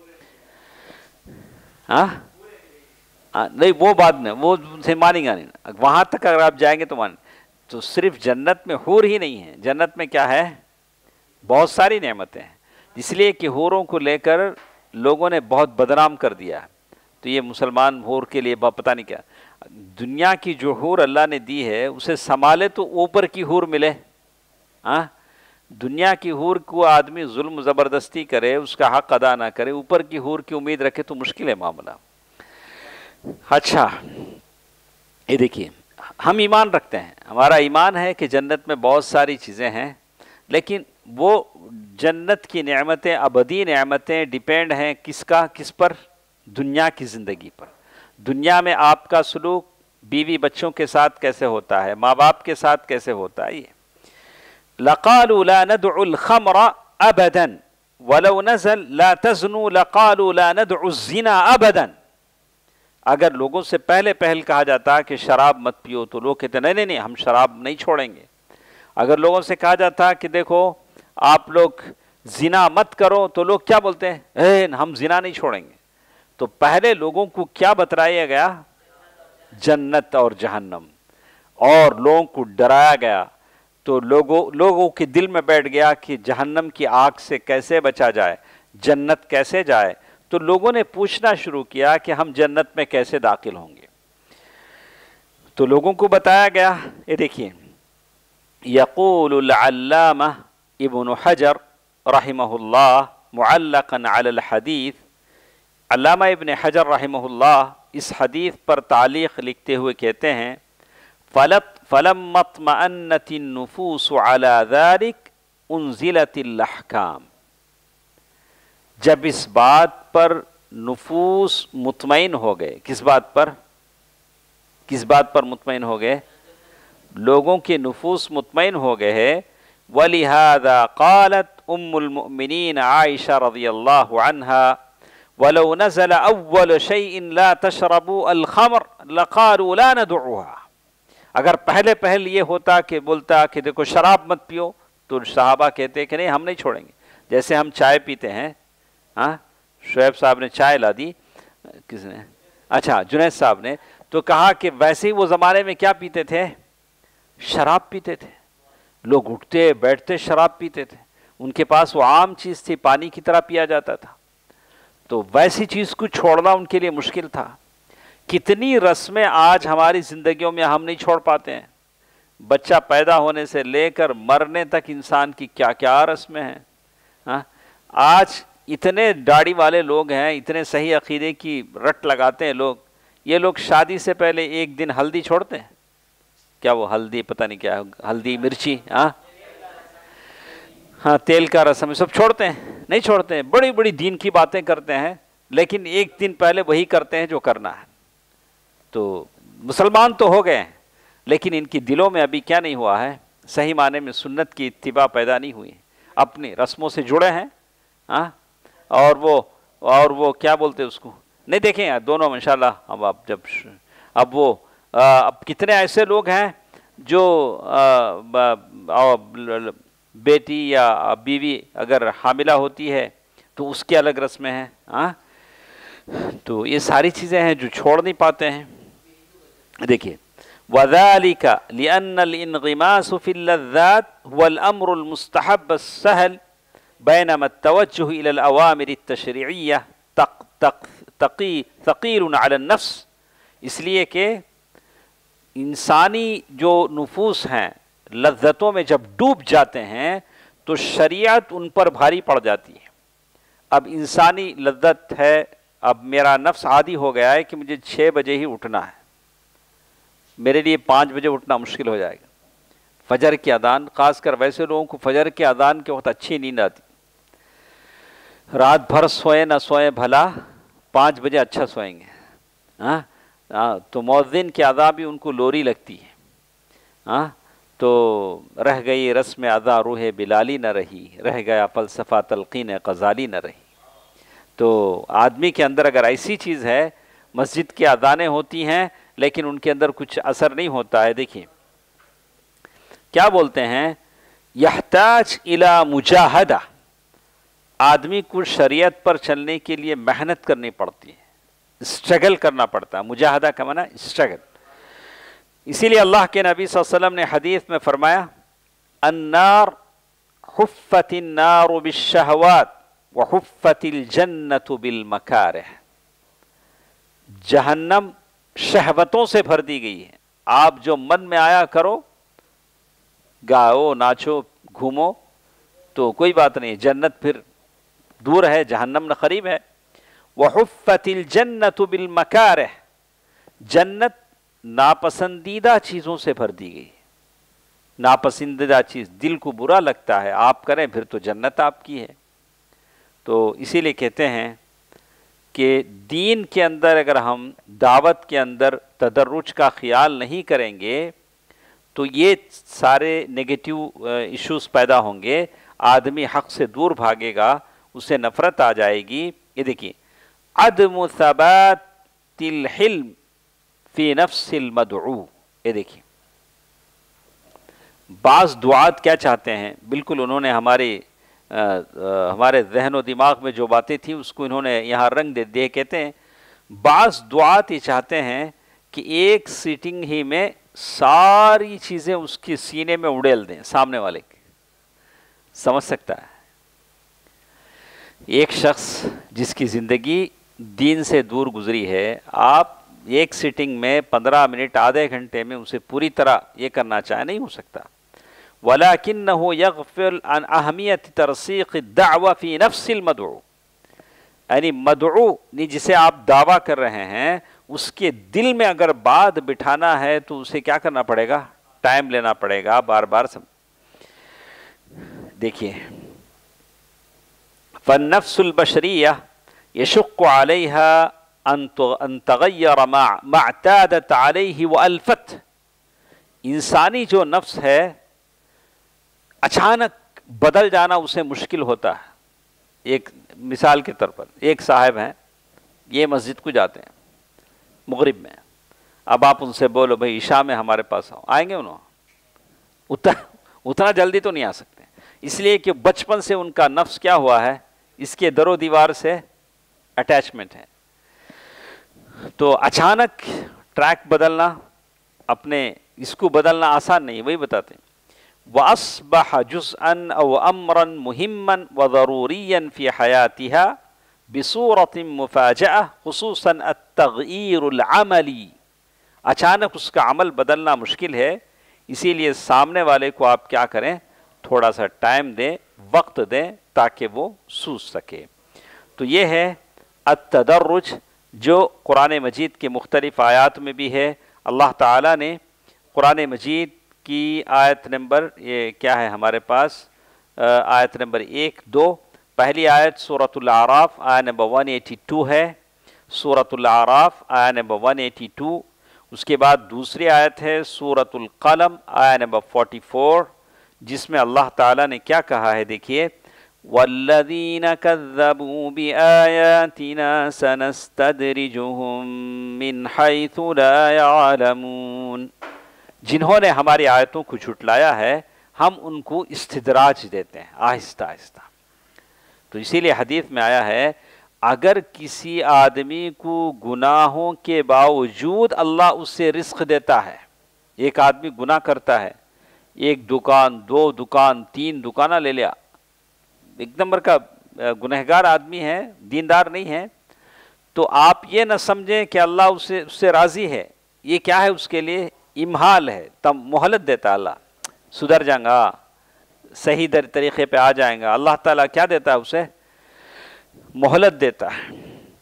ہاں نہیں وہ بات نہیں، وہ سے مانیں گا نہیں، وہاں تک اگر آپ جائیں گے تو مانیں۔ تو صرف جنت میں حور ہی نہیں ہے، جنت میں کیا ہے؟ بہت ساری نعمتیں ہیں، اس لیے کہ حوروں کو لے کر لوگوں نے بہت بدنام کر دیا ہے۔ تو یہ مسلمان حور کے لیے پتہ نہیں کیا، دنیا کی جو حور اللہ نے دی ہے اسے سنبھالے تو اوپر کی حور ملے۔ ہاں دنیا کی حور کو آدمی ظلم زبردستی کرے، اس کا حق ادا نہ کرے، اوپر کی حور کی امید رکھے تو مشکل ہے معاملہ۔ اچھا یہ دیکھیے، ہم ایمان رکھتے ہیں، ہمارا ایمان ہے کہ جنت میں بہت ساری چیزیں ہیں، لیکن وہ جنت کی نعمتیں، ابدی نعمتیں ڈیپینڈ ہیں کس کا کس پر؟ دنیا کی زندگی پر۔ دنیا میں آپ کا سلوک بیوی بچوں کے ساتھ کیسے ہوتا ہے، ماں باپ کے ساتھ کیسے ہوتا ہے۔ یہ لَقَالُوا لَا نَدْعُ الْخَمْرَ أَبَدًا وَلَوْ نَزَلْ لَا تَزْنُوا لَقَالُوا لَا نَدْعُ الزِّنَا أَبَدًا، اگر لوگوں سے پہلے پہل کہا جاتا کہ شراب مت پیو تو لوگ کہتے نہیں نہیں نہیں ہم شراب نہیں چھوڑیں گے۔ اگر لوگوں سے کہا جاتا کہ دیکھو آپ لوگ زنا مت کرو تو لوگ کیا بولتے ہیں؟ اے ہم زنا نہیں چھوڑیں گے۔ تو پہلے لوگوں کو کیا بتلایا گیا؟ جنت اور جہنم، اور لوگوں کو ڈرایا گیا، تو لوگوں لوگوں کے دل میں بیٹھ گیا کہ جہنم کی آگ سے کیسے بچا جائے، جنت کیسے جائے۔ تو لوگوں نے پوچھنا شروع کیا کہ ہم جنت میں کیسے داخل ہوں گے۔ تو لوگوں کو بتایا گیا، یہ دیکھیے یقول العلامہ ابن حجر رحمہ اللہ معلقا علی الحدیث، علامہ ابن حجر رحمہ اللہ اس حدیث پر تعلیق لکھتے ہوئے کہتے ہیں فَلَمَّا اطْمَأَنَّتِ النُّفُوسُ عَلَى ذَلِكَ أُنزِلَتِ الْأَحْكَامُ، جب اس بات پر نفوس مطمئن ہو گئے، کس بات پر؟ کس بات پر مطمئن ہو گئے؟ لوگوں کے نفوس مطمئن ہو گئے ہیں۔ وَلِهَذَا قَالَتْ أُمُّ الْمُؤْمِنِينَ عائشہ رضی اللہ عنہا وَلَوْ نَزَلَ أَوَّلُ شَيْءٍ لَا تَشْرَبُوا الْخَمْرَ لَقَالُوا لَا نَدْعُوهَا، اگر پہلے پہل یہ ہوتا کہ بولتا کہ دیکھو شراب مت پیو تو صحابہ کہتے کہ نہیں ہم نہیں چھوڑیں گے۔ جیسے ہم چائے پیتے ہیں، ہاں شعیب صاحب نے چائے لا دی، کس نے؟ اچھا جنید صاحب نے، تو کہا کہ ویسے ہی وہ زمانے میں کیا پیتے تھے؟ شراب پیتے تھے، لوگ اٹھتے بیٹھتے شراب پیتے تھے، ان کے پاس وہ عام چیز تھی، پانی کی طرح پیا جاتا تھا، تو ویسی چیز کو چھوڑنا ان کے لیے مشکل تھا۔ کتنی رسمیں آج ہماری زندگیوں میں ہم نہیں چھوڑ پاتے ہیں، بچہ پیدا ہونے سے لے کر مرنے تک انسان کی کیا کیا رسمیں ہیں۔ ہاں آج اتنے داڑھی والے لوگ ہیں، اتنے صحیح عقیدے کی رٹ لگاتے ہیں لوگ، یہ لوگ شادی سے پہلے ایک دن ہلدی چھوڑتے ہیں کیا؟ وہ ہلدی پتہ نہیں کیا، ہلدی مرچی، ہاں ہاں تیل کا رسم یہ سب چھوڑتے ہیں؟ نہیں چھوڑتے ہیں، بڑی بڑی دین کی باتیں کرتے ہیں لیکن ایک دن پہلے وہی کرتے ہیں جو کرنا ہے۔ تو مسلمان تو ہو گئے ہیں لیکن ان کی دلوں میں ابھی کیا نہیں ہوا ہے؟ صحیح معنی میں سنت کی اتباع پیدا نہیں ہوئی، اپنی رسموں سے جڑے ہیں، ہاں اور وہ اور وہ کیا بولتے اس کو نہیں دیکھیں یار دونوں انشاءاللہ۔ اب آپ جب اب وہ اب کتنے ایسے لوگ ہیں جو بیٹی یا بیوی اگر حاملہ ہوتی ہے تو اس کی الگ رسمیں ہیں، ہاں تو یہ ساری چیزیں ہیں جو چھوڑ نہیں پاتے ہیں۔ دیکھیے وَذَلِكَ لِأَنَّ الْإِنْغِمَاسُ فِي اللَّذَّاتِ هُوَ الْأَمْرُ الْمُسْتَحَبَّ السَّهْلِ بَيْنَمَا التَّوَجُّهُ إِلَى الْأَوَامِرِ التَّشْرِيعِّيَّةِ ثَقِيلٌ عَلَى النَّفْسِ، اس لیے کہ انسانی جو نفوس ہیں لذتوں میں جب ڈوب جاتے ہیں تو شریعت ان پر بھاری پڑ جاتی ہے۔ اب انسانی لذت ہے، اب میرا نفس عادی ہو گیا ہے کہ مجھے چھ بجے ہی اٹھنا ہے، میرے لیے پانچ بجے اٹھنا مشکل ہو جائے گا۔ فجر کی اذان، خاص کر ویسے لوگوں کو فجر کی اذان کے وقت اچھی نیند آتی، رات بھر سوئے نہ سوئے بھلا پانچ بجے اچھا سوئیں گے، ہاں تو مؤذن کی اذان بھی ان کو لوری لگتی ہے، ہاں تو رہ گئی رسم ادا روح بلالی نہ رہی، رہ گیا فلسفہ تلقین غزالی نہ رہی۔ تو آدمی کے اندر اگر ایسی چیز ہے، مسجد کی اذانیں ہوتی ہیں لیکن ان کے اندر کچھ اثر نہیں ہوتا ہے۔ دیکھیے کیا بولتے ہیں، یحتاج الی مجاہدہ، آدمی کو شریعت پر چلنے کے لیے محنت کرنی پڑتی ہے، اسٹرگل کرنا پڑتا ہے۔ مجاہدہ کا معنی اسٹرگل۔ اسی لیے اللہ کے نبی صلی اللہ علیہ وسلم نے حدیث میں فرمایا النار حفت النار بالشہوات وحفت الجنت بالمکارہ، جہنم شہوتوں سے بھر دی گئی ہے، آپ جو من میں آیا کرو، گاؤ ناچو گھومو تو کوئی بات نہیں، جنت پھر دور ہے، جہنم نہ قریب ہے۔ وحفت الجنت بالمکارہ، جنت ناپسندیدہ چیزوں سے بھر دی گئی، ناپسندیدہ چیز دل کو برا لگتا ہے آپ کریں پھر تو جنت آپ کی ہے۔ تو اسی لیے کہتے ہیں کہ دین کے اندر اگر ہم دعوت کے اندر تدرج کا خیال نہیں کریں گے تو یہ سارے نگیٹیو ایشوز پیدا ہوں گے، آدمی حق سے دور بھاگے گا، اسے نفرت آ جائے گی۔ یہ دیکھیے عدم ثبات الحلم فی نفس المدعو، یہ دیکھیے بعض دعات کیا چاہتے ہیں، بالکل انہوں نے ہمارے ہمارے ذہن و دماغ میں جو باتیں تھیں اس کو انہوں نے یہاں رنگ دے دے کہتے ہیں بعض دعات یہ چاہتے ہیں کہ ایک سیٹنگ ہی میں ساری چیزیں اس کے سینے میں اڑیل دیں سامنے والے کے۔ سمجھ سکتا ہے ایک شخص جس کی زندگی دین سے دور گزری ہے، آپ ایک سیٹنگ میں پندرہ منٹ آدھے گھنٹے میں اسے پوری طرح یہ کرنا چاہے، نہیں ہو سکتا۔ وَلَكِنَّهُ يَغْفِلْ عَنْ أَهْمِيَةِ تَرْسِيقِ الدَّعْوَ فِي نَفْسِ الْمَدْعُو، یعنی مدعو جسے آپ دعویٰ کر رہے ہیں اس کے دل میں اگر بات بٹھانا ہے تو اسے کیا کرنا پڑے گا، ٹائم لینا پڑے گا، بار بار سب۔ دیکھیے فَالنَّفْسُ الْبَشَرِيَّةِ يَشُقُّ عَلَيْهَا أَن تَغَيَّرَ مَا اعْتَادَتْ عَلَيْهِ وَأَلْفَتْ، انسانی جو نفس ہے اچانک بدل جانا اسے مشکل ہوتا ہے۔ ایک مثال کے طور پر ایک صاحب ہیں، یہ مسجد کو جاتے ہیں مغرب میں، اب آپ ان سے بولو بھائی عشاء میں ہمارے پاس آؤ، آئیں گے انہوں؟ اتنا اتنا جلدی تو نہیں آ سکتے، اس لیے کہ بچپن سے ان کا نفس کیا ہوا ہے، اس کے در و دیوار سے اٹیچمنٹ ہے۔ تو اچانک ٹریک بدلنا، اپنے اس کو بدلنا آسان نہیں، وہی بتاتے ہیں وَأَصْبَحَ جُزْءًا أَوْ أَمْرًا مُهِمًّا وَضَرُورِيًّا فِي حَيَاتِهَا بِصُورَةٍ مُفَاجَئَةٍ خُصُوصًا التَّغْيِيرُ الْعَمَلِي، اچانک اس کا عمل بدلنا مشکل ہے، اسی لیے سامنے والے کو آپ کیا کریں، تھوڑا سا ٹائم دیں، وقت دیں تاکہ وہ سوچ سکے۔ تو یہ ہے التدرج جو قرآن مجید کے مختلف آیات میں بھی ہے۔ اللہ تعالیٰ نے قرآن مجید کی آیت نمبر یہ کیا ہے ہمارے پاس، آیت نمبر ایک دو، پہلی آیت سورۃ الاعراف آیت نمبر ایک سو بانوے ہے، سورۃ الاعراف آیت نمبر ایک سو بانوے، اس کے بعد دوسری آیت ہے سورۃ القلم آیت نمبر چوالیس، جس میں اللہ تعالیٰ نے کیا کہا ہے، دیکھیے وَالَّذِينَ كَذَّبُوا بِآيَاتِنَا سَنَسْتَدْرِجُهُم مِّنْ حَيْثُ لَا يَعْلَمُونَ، جنہوں نے ہماری آیتوں کو جھٹلایا ہے ہم ان کو استدراج دیتے ہیں آہستہ آہستہ۔ تو اسی لیے حدیث میں آیا ہے اگر کسی آدمی کو گناہوں کے باوجود اللہ اس سے رزق دیتا ہے، ایک آدمی گناہ کرتا ہے، ایک دکان، دو دکان، تین دکانہ لے لیا، ایک نمبر کا گنہگار آدمی ہے، دیندار نہیں ہے، تو آپ یہ نہ سمجھیں کہ اللہ اس سے اس سے راضی ہے، یہ کیا ہے اس کے لیے امہال ہے، تم مہلت دیتا اللہ، سدھر جائیں گا، صحیح در طریقے پہ آ جائیں گا، اللہ تعالیٰ کیا دیتا ہے اسے، مہلت دیتا ہے۔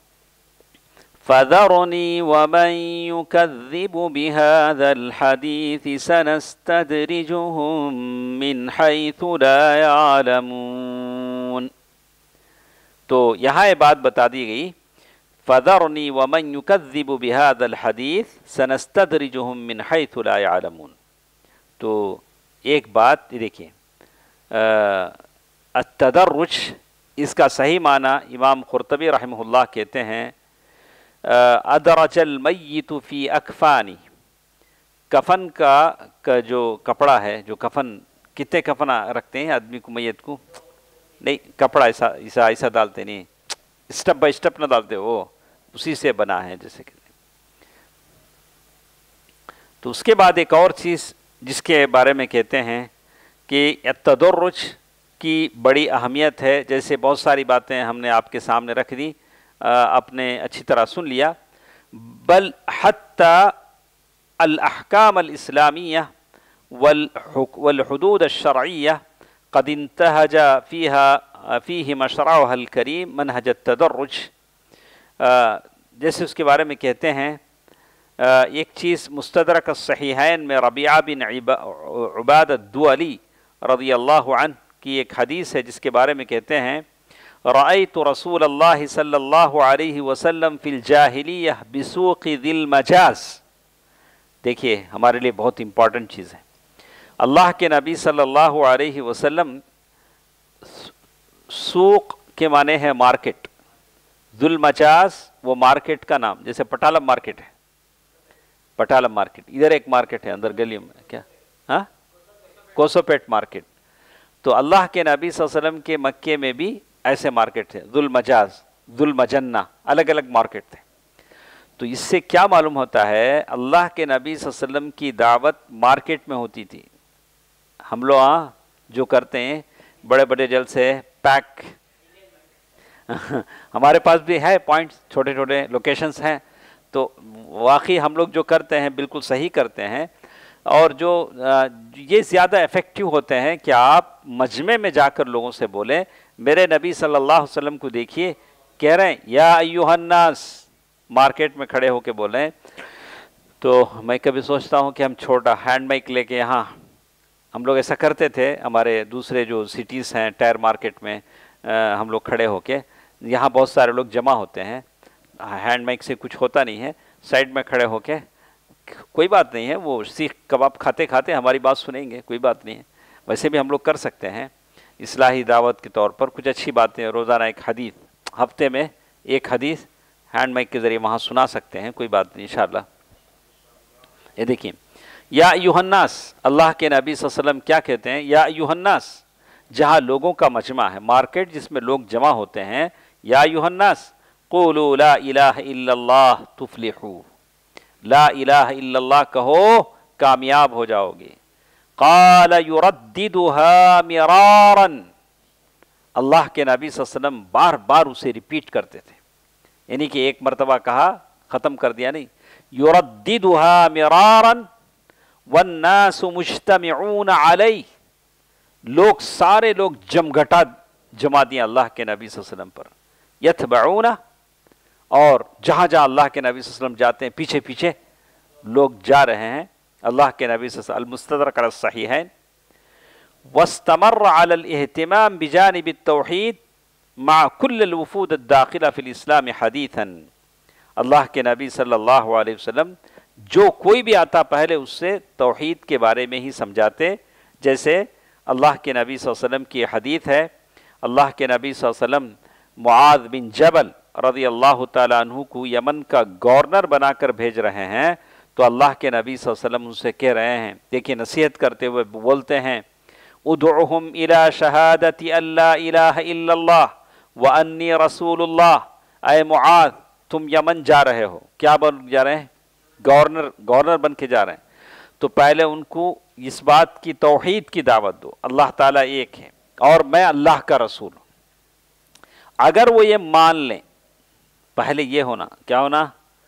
فَذَرْنِي وَمَن يُكَذِّبُ بِهَذَا الْحَدِيثِ سَنَسْتَدْرِجُهُم مِّنْ حَيْثُ لَا يَعْلَمُونَ، تو یہاں یہ بات بتا دی گئی فَذَرْنِي وَمَن يُكَذِّبُ بِهَذَا الْحَدِيثِ سَنَسْتَدْرِجُهُم مِّنْ حَيْثُ لَا يَعْلَمُونَ، تو ایک بات دیکھیں، التدرج اس کا صحیح معنی امام قرطبی رحمہ اللہ کہتے ہیں ادرج المیت فی اکفانی، کفن کا کا جو کپڑا ہے، جو کفن کتنے کفن رکھتے ہیں آدمی کو، میت کو نہیں، کپڑا ایسا ایسا ایسا ڈالتے نہیں، اسٹپ بائی اسٹپ نہ ڈالتے، وہ اسی سے بنا ہے جیسے کہ۔ تو اس کے بعد ایک اور چیز جس کے بارے میں کہتے ہیں کہ التدرج کی بڑی اہمیت ہے، جیسے بہت ساری باتیں ہم نے آپ کے سامنے رکھ دی، آپ نے اچھی طرح سن لیا، بل حتی الاحکام الاسلامیہ والحدود الشرعیہ قد انتہج فیہا فیہ مشرعها الکریم منہج التدرج، جیسے اس کے بارے میں کہتے ہیں ایک چیز مستدرک الصحیحین میں ربیعہ بن عباد الدولی رضی اللہ عنہ کی ایک حدیث ہے، جس کے بارے میں کہتے ہیں رأیت رسول اللہ صلی اللہ علیہ وسلم فی الجاہلیہ بسوق ذی المجاز، دیکھیے ہمارے لیے بہت امپورٹنٹ چیز ہے، اللہ کے نبی صلی اللہ علیہ وسلم، سوق کے معنی ہے مارکیٹ، ذی المجاز وہ مارکیٹ کا نام، جیسے پٹالم مارکیٹ ہے، پٹالم مارکیٹ، ادھر ایک مارکیٹ ہے اندر گلی میں، کیا ہاں کوسوپیٹ مارکیٹ، تو اللہ کے نبی صلی اللہ علیہ وسلم کے مکے میں بھی ایسے مارکیٹ تھے، ذو المجاز، ذو المجنہ، الگ الگ مارکیٹ تھے۔ تو اس سے کیا معلوم ہوتا ہے اللہ کے نبی صلی اللہ علیہ وسلم کی دعوت مارکیٹ میں ہوتی تھی۔ ہم لوگ ہاں جو کرتے ہیں بڑے بڑے جلسے پیک، ہمارے پاس بھی ہے پوائنٹس، چھوٹے چھوٹے لوکیشنز ہیں، تو واقعی ہم لوگ جو کرتے ہیں بالکل صحیح کرتے ہیں، اور جو یہ زیادہ ایفیکٹیو ہوتے ہیں کہ آپ مجمع میں جا کر لوگوں سے بولیں، میرے نبی صلی اللہ علیہ وسلم کو دیکھیے کہہ رہے ہیں یا ایھا الناس، مارکیٹ میں کھڑے ہو کے بولیں۔ تو میں کبھی سوچتا ہوں کہ ہم چھوٹا ہینڈ مائک لے کے، یہاں ہم لوگ ایسا کرتے تھے، ہمارے دوسرے جو سٹیز ہیں ٹائر مارکیٹ میں ہم لوگ کھڑے ہو کے، یہاں بہت سارے لوگ جمع ہوتے ہیں، ہینڈ مائک سے کچھ ہوتا نہیں ہے، سائڈ میں کھڑے ہو کے کوئی بات نہیں ہے، وہ سیخ کباب کھاتے کھاتے ہماری بات سنیں گے، کوئی بات نہیں ہے، ویسے بھی ہم لوگ کر سکتے ہیں اصلاحی دعوت کے طور پر کچھ اچھی باتیں، روزانہ ایک حدیث، ہفتے میں ایک حدیث ہینڈ مائک کے ذریعے وہاں سنا سکتے ہیں، کوئی بات نہیں انشاءاللہ۔ یہ دیکھیں یا ایھا الناس، اللہ کے نبی صلی اللہ علیہ وسلم کیا کہتے ہیں، یا ایھا الناس، جہاں لوگوں کا مجمع ہے، مارکیٹ جس میں لوگ جمع ہوتے ہیں، یا ایھا الناس قولوا لا الہ الا اللہ تفلحوا، لا الہ الا اللہ کہو کامیاب ہو جاؤ گے۔ قال یرددها مرارا، اللہ کے نبی صلی اللہ علیہ وسلم بار بار اسے ریپیٹ کرتے تھے، یعنی کہ ایک مرتبہ کہا ختم کر دیا نہیں، یرددها مرارا والناس مجتمعون علیہ، لوگ سارے لوگ جمگھٹا جما دیا اللہ کے نبی صلی اللہ علیہ وسلم پر، یتبعون، اور جہاں جہاں اللہ کے نبی صلی اللہ علیہ وسلم جاتے ہیں پیچھے پیچھے لوگ جا رہے ہیں اللہ کے نبی صلی اللہ علیہ وسلم. المستدرک علی الصحیحین. واستمر على الاہتمام بجانب التوحید مع كل الوفود الداخلہ فی الاسلام حدیثا. اللہ کے نبی صلی اللہ علیہ وسلم جو کوئی بھی آتا پہلے اس سے توحید کے بارے میں ہی سمجھاتے. جیسے اللہ کے نبی صلی اللہ علیہ وسلم کی حدیث ہے، اللہ کے نبی صلی اللہ علیہ وسلم معاذ بن جبل رضی اللہ تعالیٰ عنہ کو یمن کا گورنر بنا کر بھیج رہے ہیں، تو اللہ کے نبی صلی اللہ علیہ وسلم ان سے کہہ رہے ہیں، دیکھیں نصیحت کرتے ہوئے بولتے ہیں، ادعوہم الی شہادت ان لا الہ الا اللہ وانی رسول اللہ. اے معاذ تم یمن جا رہے ہو، کیا بن جا رہے ہیں؟ گورنر گورنر بن کے جا رہے ہیں. تو پہلے ان کو اس بات کی توحید کی دعوت دو، اللہ تعالیٰ ایک ہے اور میں اللہ کا رسول ہوں. اگر وہ یہ مان لیں، پہلے یہ ہونا، کیا ہونا؟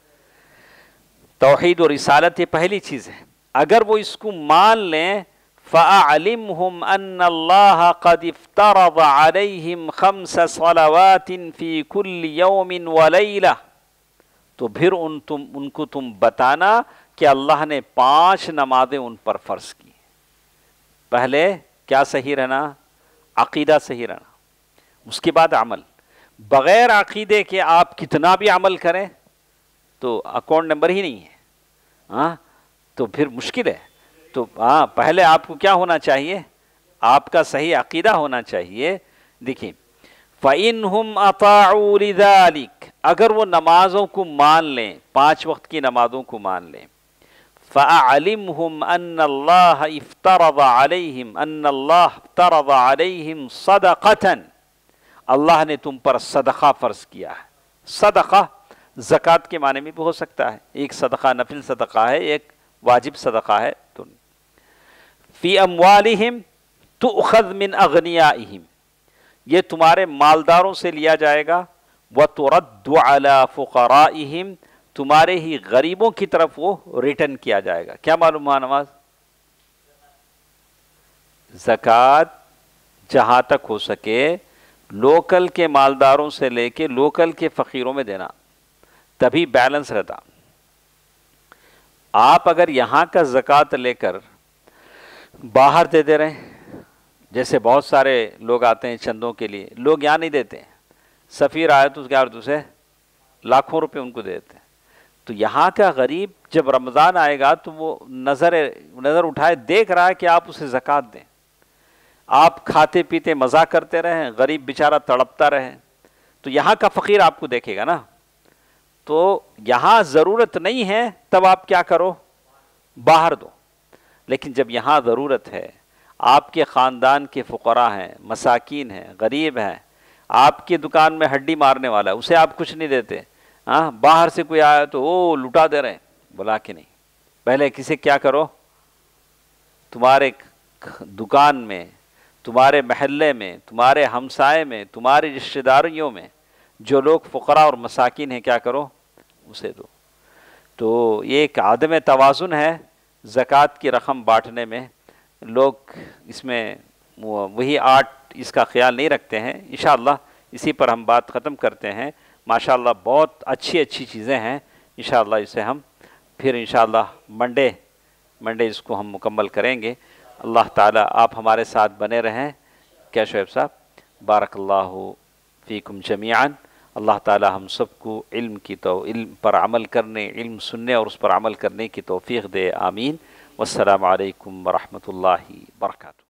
توحید و رسالت یہ پہلی چیز ہے. اگر وہ اس کو مان لیں، فَأَعْلِمْهُمْ أَنَّ اللَّهَ قَدْ افْتَرَضَ عَلَيْهِمْ خَمْسَ صَلَوَاتٍ فِي كُلِّ يَوْمٍ وَلَيْلَةٍ، تو پھر ان تم ان کو تم بتانا کہ اللہ نے پانچ نمازیں ان پر فرض کی. پہلے کیا صحیح رہنا؟ عقیدہ صحیح رہنا، اس کے بعد عمل. بغیر عقیدے کے آپ کتنا بھی عمل کریں تو اکاؤنٹ نمبر ہی نہیں ہے، ہاں تو پھر مشکل ہے. تو ہاں پہلے آپ کو کیا ہونا چاہیے؟ آپ کا صحیح عقیدہ ہونا چاہیے. دیکھیں فَإِنْهُمْ أَطَاعُوا لِذَلِكَ، اگر وہ نمازوں کو مان لیں، پانچ وقت کی نمازوں کو مان لیں، فَأَعْلِمْهُمْ أَنَّ اللَّهَ افْتَرَضَ عَلَيْهِمْ أَنَّ اللَّهَ افْتَرَضَ عَلَيْهِمْ صَدَقَةً، اللہ نے تم پر صدقہ فرض کیا ہے. صدقہ زکوٰۃ کے معنی میں بھی ہو سکتا ہے، ایک صدقہ نفل صدقہ ہے، ایک واجب صدقہ ہے. تو فی اموالہم تؤخذ من اغنیائہم، یہ تمہارے مالداروں سے لیا جائے گا. وترد علی فقرائہم، تمہارے ہی غریبوں کی طرف وہ ریٹرن کیا جائے گا. کیا معلوم ہوا نماز؟ زکوٰۃ جہاں تک ہو سکے لوکل کے مالداروں سے لے کے لوکل کے فقیروں میں دینا، تبھی بیلنس رہتا. آپ اگر یہاں کا زکوٰۃ لے کر باہر دے دے رہے ہیں، جیسے بہت سارے لوگ آتے ہیں چندوں کے لیے، لوگ یہاں نہیں دیتے، سفیر آئے تو کیا دوسرے لاکھوں روپے ان کو دے دیتے. تو یہاں کا غریب جب رمضان آئے گا تو وہ نظر نظر اٹھائے دیکھ رہا ہے کہ آپ اسے زکوٰۃ دیں. آپ کھاتے پیتے مزہ کرتے رہیں، غریب بیچارہ تڑپتا رہے، تو یہاں کا فقیر آپ کو دیکھے گا نا. تو یہاں ضرورت نہیں ہے تب آپ کیا کرو؟ باہر دو. لیکن جب یہاں ضرورت ہے، آپ کے خاندان کے فقراء ہیں، مساکین ہیں، غریب ہیں، آپ کی دکان میں ہڈی مارنے والا ہے، اسے آپ کچھ نہیں دیتے، ہاں باہر سے کوئی آیا تو وہ لٹا دے رہے ہیں، بلا کے نہیں. پہلے کسی کیا کرو؟ تمہارے دکان میں، تمہارے محلے میں، تمہارے ہمسائے میں، تمہاری رشتہ داریوں میں جو لوگ فقراء اور مساکین ہیں، کیا کرو؟ اسے دو. تو یہ ایک عدم توازن ہے زکوٰۃ کی رقم بانٹنے میں. لوگ اس میں وہی آرٹ اس کا خیال نہیں رکھتے ہیں. انشاءاللہ اسی پر ہم بات ختم کرتے ہیں. ماشاءاللہ بہت اچھی اچھی چیزیں ہیں. انشاءاللہ اسے ہم پھر انشاءاللہ منڈے منڈے اس کو ہم مکمل کریں گے. اللہ تعالیٰ آپ ہمارے ساتھ بنے رہیں. کیا شعیب صاحب؟ بارک اللہ فیکم جمیعاً. اللہ تعالیٰ ہم سب کو علم کی تو علم پر عمل کرنے، علم سننے اور اس پر عمل کرنے کی توفیق دے. آمین. والسلام علیکم ورحمۃ اللہ وبرکاتہ.